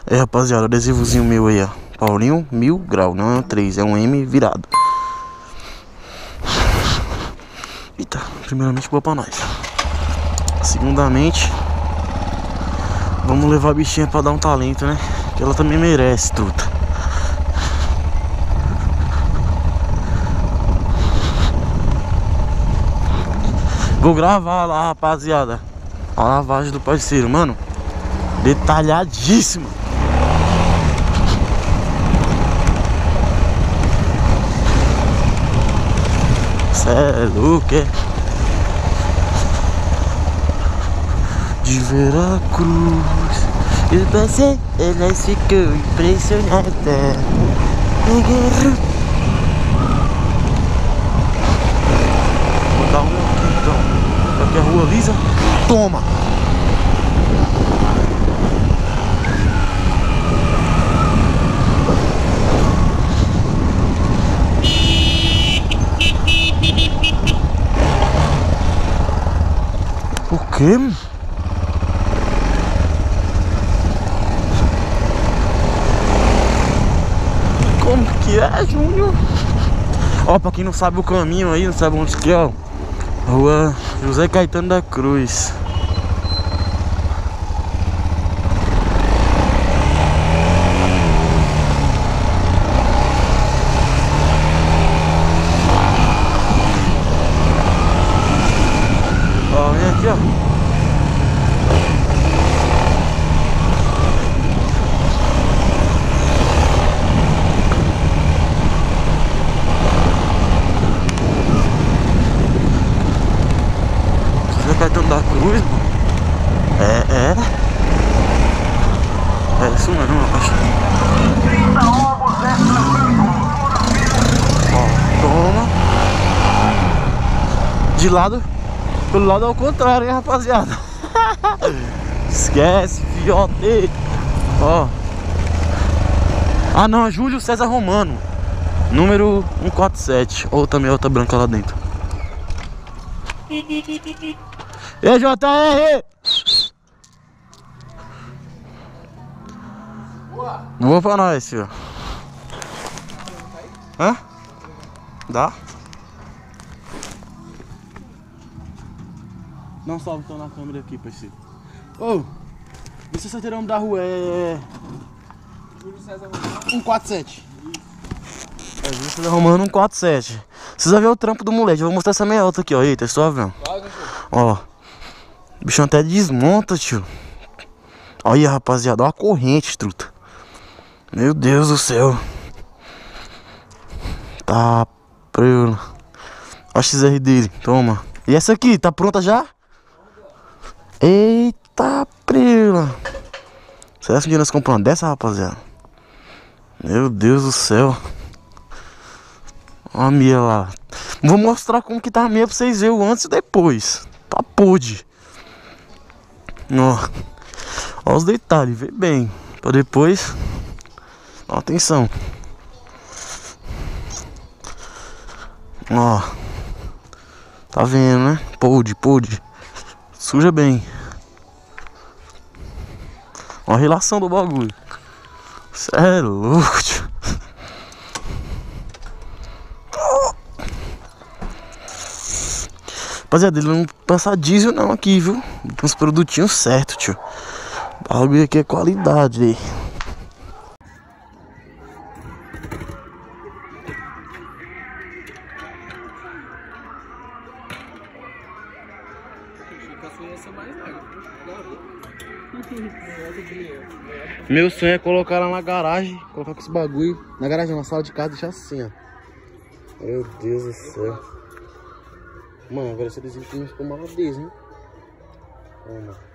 Aí, rapaziada, adesivozinho meu aí, ó. Paulinho 1000 grau, não é um 3, é um M virado. Eita, primeiramente boa pra nós. Segundamente, vamos levar a bichinha pra dar um talento, né? Que ela também merece, truta. Vou gravar lá, rapaziada, a lavagem do parceiro, mano. Detalhadíssimo. Cê é louco, é? De Veracruz, eu passei, ela ficou impressionada. Vou dar um aqui então. Aqui é a rua lisa. Toma! O quê? Como que é, Júnior? Ó, pra quem não sabe o caminho aí, não sabe onde que é, ó. Rua José Caetano da Cruz. Ó, vem aqui, ó. Caetano da Cruz, mano. É isso mesmo, eu acho. Ó, toma. De lado, pelo lado ao contrário, hein, rapaziada. Esquece, fiote. Ó. Ah não, é Júlio César Romano, número 147. Ou também outra branca lá dentro. E aí, JR? Boa pra nós, filho. Hã? Dá? Não salve, tô na câmera aqui, parceiro. Ô, vê se você terão da rua Júlio César Romano 147. É, Júlio César Romano 147. Precisa ver o trampo do moleque. Eu vou mostrar essa meia alta aqui, ó. Eita, só vendo. Ó. O bichão até desmonta, tio. Olha, rapaziada, olha a corrente, truta. Meu Deus do céu. Tá preula. Olha a XR dele, toma. E essa aqui, tá pronta já? Eita preula. Será que um dia nós compramos dessa, rapaziada? Meu Deus do céu. Olha a minha lá. Vou mostrar como que tá a minha pra vocês verem o antes e depois. Tá podre. Ó, ó os detalhes, vê bem. Pra depois. Ó, atenção. Ó. Tá vendo, né? Podre. Suja bem. Ó a relação do bagulho. Cê é louco, tio. Rapaziada, ele não passa diesel não aqui, viu? Tem uns produtinhos certos, tio. O bagulho aqui é qualidade aí. Meu sonho é colocar ela na garagem. Colocar com esse bagulho na garagem, na sala de casa, deixar assim, ó. Meu Deus do céu. Mano, agora esse adesivo ficou maladez, hein? Toma.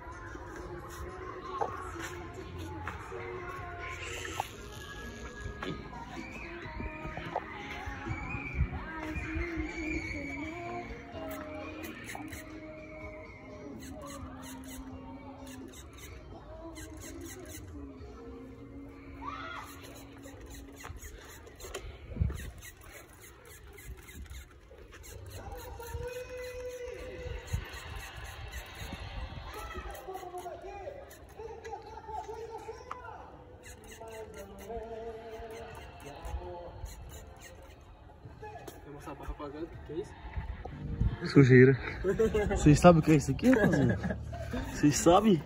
apagando, o que é isso? Sujeira. Vocês sabem o que é isso aqui, rapaziada? Vocês sabem?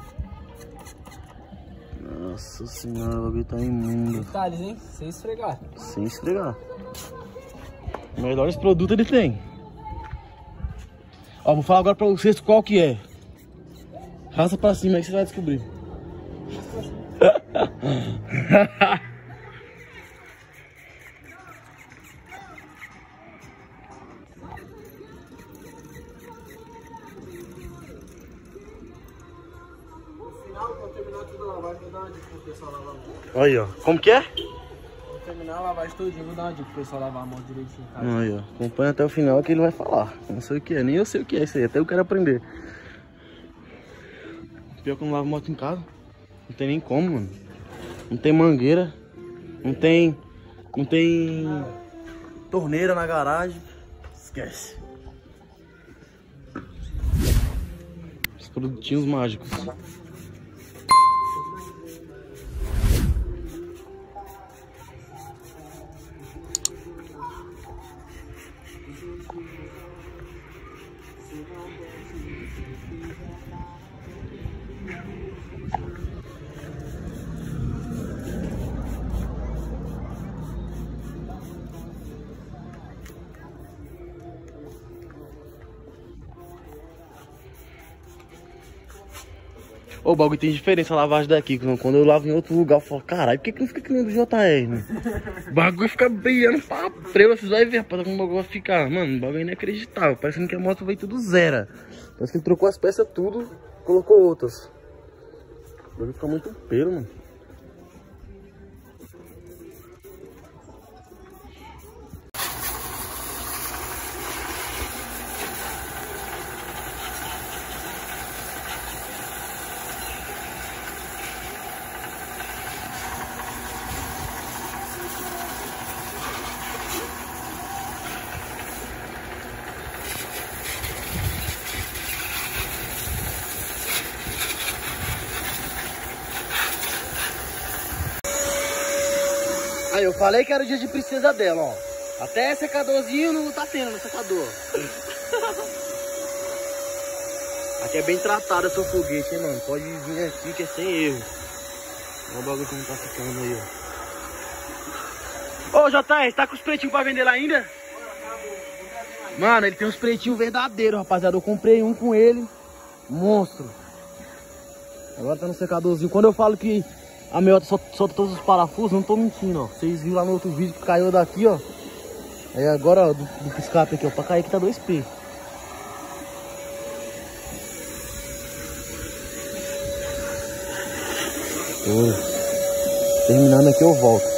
Nossa senhora, o bagulho tá imundo. Detalhes, hein? Sem esfregar. Sem esfregar. Melhores produtos ele tem. Ó, vou falar agora pra vocês qual que é. Raça pra cima aí que você vai descobrir. Quando terminar tudo a lavagem, vou dar uma dica pro pessoal lavar a mão. Aí, ó. Como que é? Quando terminar a lavagem todinha, vou dar uma dica pro pessoal lavar a mão direitinho. Tá? Aí, ó. Acompanha até o final que ele vai falar. Não sei o que é, nem eu sei o que é isso aí. Até eu quero aprender. Pior que eu não lavo moto em casa. Não tem nem como, mano. Não tem mangueira. Não tem torneira na garagem. Esquece. Os produtinhos mágicos. O bagulho tem diferença a lavagem daqui. Quando eu lavo em outro lugar, eu falo, caralho, por que não fica que nem do JR, né? O bagulho fica brilhando pra prela, vocês vão ver, rapaz, como o bagulho vai ficar. Mano, o bagulho é inacreditável. Parecendo que a moto veio tudo zero. Parece que ele trocou as peças tudo, colocou outras. O bagulho fica muito pelo, mano. Aí, eu falei que era o dia de princesa dela, ó. Até secadorzinho não tá tendo no secador. Aqui é bem tratado seu foguete, hein, mano. Pode vir aqui que é sem erro. Olha o bagulho como tá ficando aí, ó. Ô, JR, tá com os pretinhos pra vender lá ainda? Mano, ele tem uns pretinhos verdadeiros, rapaziada. Eu comprei um com ele. Monstro. Agora tá no secadorzinho. Quando eu falo que a meiota solta todos os parafusos, não tô mentindo, ó. Vocês viram lá no outro vídeo que caiu daqui, ó. Aí agora, ó, do escape aqui, ó. Pra cair aqui tá 2P. Terminando aqui eu volto.